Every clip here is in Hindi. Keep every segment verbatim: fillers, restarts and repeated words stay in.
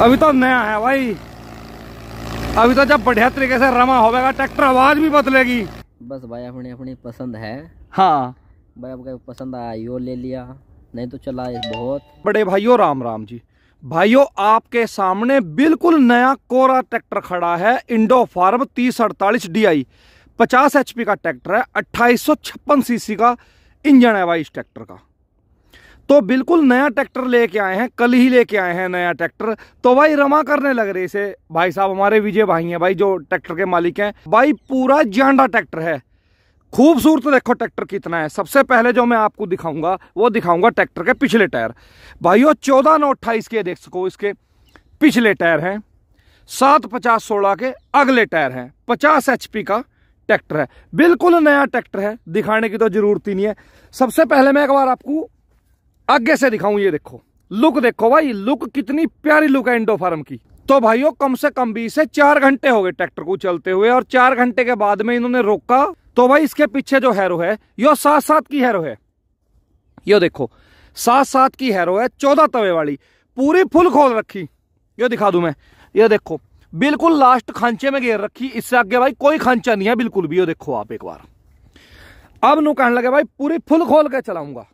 अभी तो नया है भाई, अभी तो जब बढ़िया तरीके से रमा होगा ट्रैक्टर आवाज भी बदलेगी। बस भाई अपनी अपनी पसंद है। हाँ भाई आपको पसंद आया यो ले लिया, नहीं तो चला बहुत। बड़े भाइयों राम राम जी। भाइयों आपके सामने बिल्कुल नया कोरा ट्रैक्टर खड़ा है, इंडो फार्म तीस अड़तालीस डी आई, पचास एचपी का ट्रैक्टर है, अट्ठाईस सौ छप्पन सीसी का इंजन है भाई इस ट्रैक्टर का। तो बिल्कुल नया ट्रैक्टर लेके आए हैं, कल ही लेके आए हैं नया ट्रैक्टर। तो भाई रमा करने लग रहे इसे भाई साहब, हमारे विजय भाई हैं भाई जो ट्रैक्टर के मालिक हैं भाई। पूरा जांडा ट्रैक्टर है, खूबसूरत देखो ट्रैक्टर कितना है। सबसे पहले जो मैं आपको दिखाऊंगा वो दिखाऊंगा ट्रैक्टर के पिछले टायर। भाइयों चौदह नौ अट्ठाईस के देख सको इसके पिछले टायर हैं, सात पचास सोलह के अगले टायर हैं, पचास एचपी का ट्रैक्टर है, बिल्कुल नया ट्रैक्टर है, दिखाने की तो जरूरत ही नहीं है। सबसे पहले मैं एक बार आपको आगे से दिखाऊं, ये देखो लुक देखो भाई, लुक कितनी प्यारी लुक है इंडो फार्म की। तो भाइयों कम से कम भी से चार घंटे हो गए ट्रैक्टर को चलते हुए, और चार घंटे के बाद में इन्होंने रोका। तो भाई इसके पीछे जो हैरो है यो सात सात की हैरो है, यो देखो सात सात की हैरो है, चौदह तवे वाली, पूरी फुल खोल रखी। ये दिखा दूं मैं, ये देखो बिल्कुल लास्ट खांचे में घेर रखी, इससे आगे भाई कोई खांचा नहीं है बिल्कुल भी। ये देखो आप एक बार, अब नु कहने लगे भाई पूरी फुल खोल के चलाऊंगा।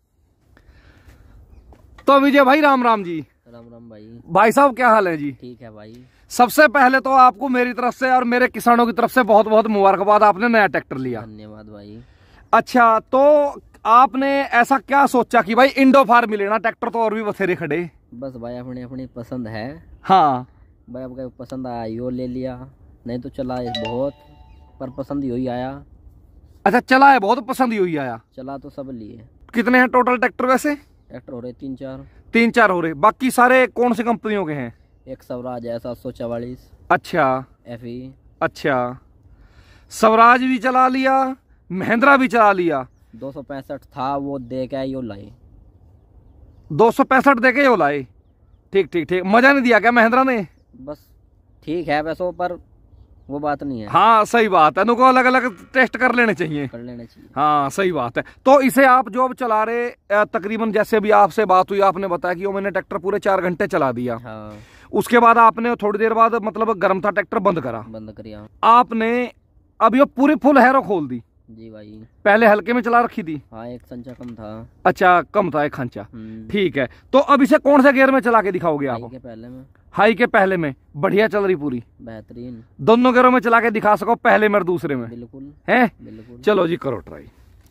तो विजय भाई राम राम जी। राम राम भाई। भाई साहब क्या हाल है जी? ठीक है भाई। सबसे पहले तो आपको मेरी तरफ से और मेरे किसानों की तरफ से बहुत बहुत मुबारकबाद, आपने नया ट्रैक्टर लिया। धन्यवाद भाई। अच्छा, तो आपने ऐसा क्या सोचा कि भाई इंडो फार्म लेना, ट्रैक्टर तो और भी बथेरे खड़े। बस भाई अपनी अपनी पसंद है। हाँ भाई आपको पसंद आया यो ले लिया, नहीं तो चला बहुत, पर पसंद यही आया। अच्छा चला है बहुत, पसंद यही आया। चला तो सब लिए। कितने हैं टोटल ट्रैक्टर वैसे? ट्रैक्टर हो रहे तीन चार। तीन चार हो रहे, बाकी सारे कौन सी कंपनियों के हैं? एक स्वराज है सात सौ चवालीस। अच्छा एफ ई। अच्छा, स्वराज भी चला लिया, महिंद्रा भी चला लिया। दो सौ पैंसठ था वो दे के यो लाए। दो सौ पैंसठ दे के यो लाए, ठीक ठीक ठीक। मजा नहीं दिया क्या महिंद्रा ने? बस ठीक है वैसे, पर वो बात नहीं है। हाँ सही बात है, इनको अलग अलग टेस्ट कर लेने चाहिए, कर लेने चाहिए। हाँ सही बात है। तो इसे आप जो अब चला रहे तकरीबन, जैसे भी आपसे बात हुई आपने बताया कि वो मैंने ट्रैक्टर पूरे चार घंटे चला दिया। हाँ। उसके बाद आपने थोड़ी देर बाद मतलब गर्म था ट्रैक्टर, बंद करा। बंद करिया आपने अब ये पूरी फुल हैरो खोल दी। जी भाई। पहले हल्के में चला रखी थी? हाँ एक संचा कम था। अच्छा कम था एक खांचा, ठीक है। तो अब इसे कौन से गियर में चला के दिखाओगे आप? हाई के पहले में। हाई के पहले में बढ़िया चल रही पूरी, बेहतरीन। दोनों गियरों में चला के दिखा सको, पहले में और दूसरे में? बिल्कुल है, बिल्कुल। चलो जी करो ट्राई।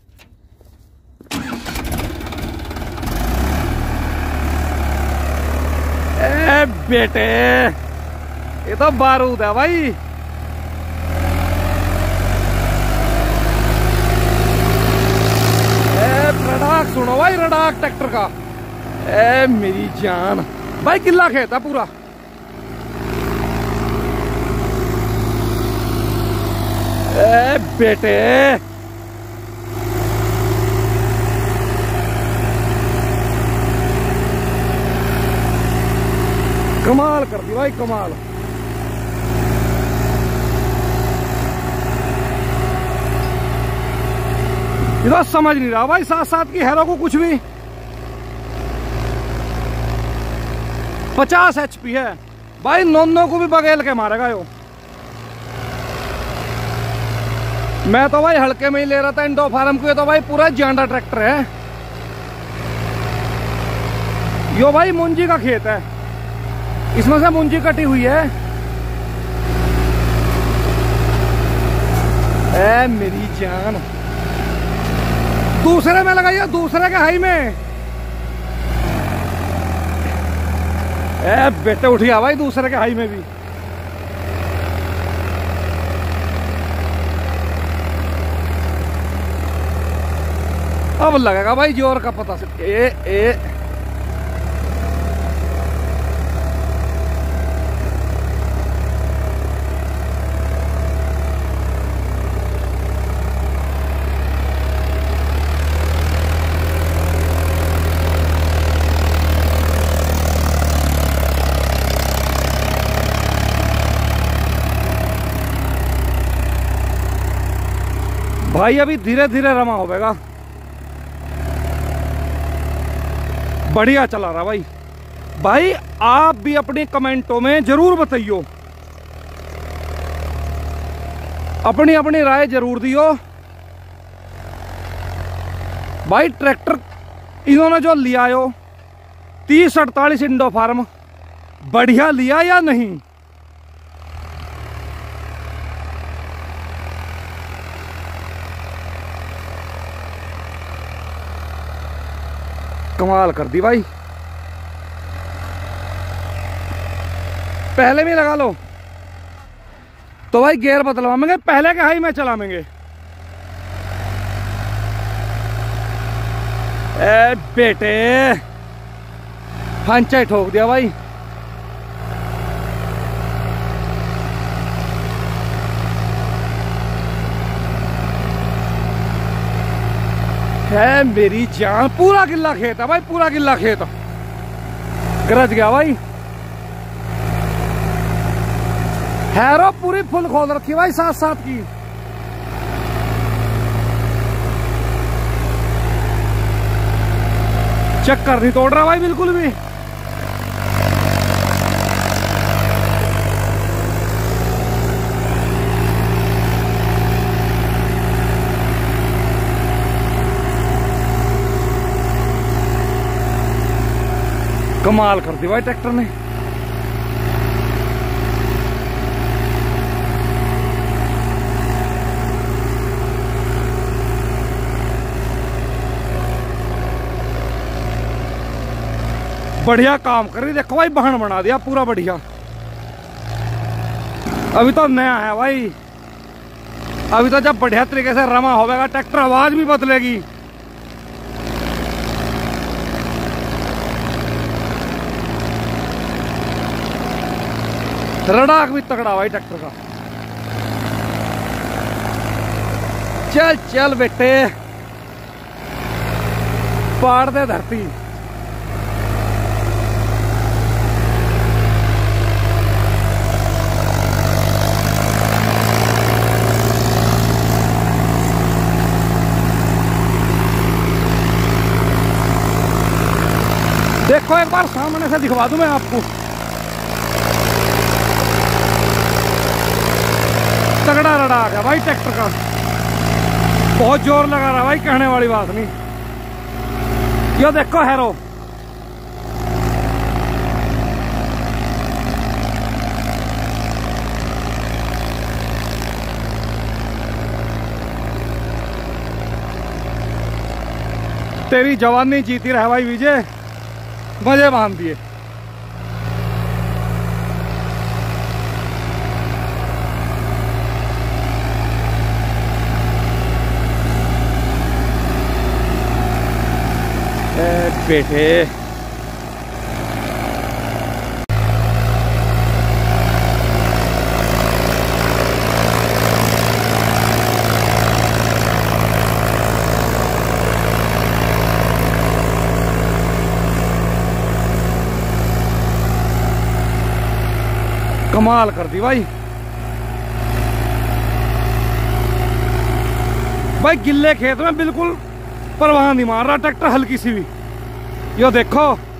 ए बेटे ये तो बारूद है भाई। ए रडाक सुनो भाई, रडाक ट्रैक्टर का। ए मेरी जान भाई, किला खेत है पूरा। ए बेटे कमाल कर दी भाई, कमाल। ये तो समझ नहीं रहा भाई साथ साथ की हैरो को कुछ भी। पचास एचपी है भाई, नोनो को भी बगेल के मारेगा यो। मैं तो भाई हल्के में ही ले रहा था इंडो फार्म को, ये तो भाई पूरा जांडा ट्रैक्टर है। यो भाई मुंजी का खेत है, इसमें से मुंजी कटी हुई है। ए मेरी जान, दूसरे में लगाइए, दूसरे के हाई में। ए बेटे उठ गया भाई दूसरे के हाई में भी। अब लगेगा भाई जोर का पता से। ए ए भाई अभी धीरे धीरे रमा होगा, बढ़िया चला रहा भाई, भाई आप भी अपने कमेंटों में जरूर बताइयो, अपनी अपनी राय जरूर दियो। भाई ट्रैक्टर इन्होंने जो लिया हो तीस अड़तालीस इंडो फार्म, बढ़िया लिया या नहीं? कमाल कर दी भाई। पहले भी लगा लो तो भाई गियर बदलवाएंगे, पहले के हाई में चलाएंगे। ए बेटे फंचा ही ठोक दिया भाई। है मेरी जान, पूरा गिल्ला खेत है भाई, पूरा गिल्ला खेत गरज गया भाई। हैरो पूरी फुल खोल रखी भाई, साथ साथ की। चक्कर नहीं तोड़ रहा भाई बिल्कुल भी। कमाल कर दी भाई ट्रैक्टर ने। बढ़िया काम कर रही, देखो भाई वाहन बना दिया पूरा बढ़िया। अभी तो नया है भाई, अभी तो जब बढ़िया तरीके से रमा होगा ट्रैक्टर आवाज भी बदलेगी। रडाक भी तगड़ा भाई ट्रैक्टर का। चल चल बेटे पाड़ दे धरती। देखो एक बार सामने से दिखवा दूं मैं आपको, तगड़ा रड़ा आ गया भाई ट्रैक्टर का, बहुत जोर लगा रहा भाई, कहने वाली बात नहीं। यो देखो हैरो, तेरी जवानी जीती रहे भाई विजय, मजे बांध दिए। बेटे कमाल कर दी भाई। भाई गिल्ले खेत में बिल्कुल परवाह नहीं मार रहा ट्रैक्टर हल्की सी भी। यो देखो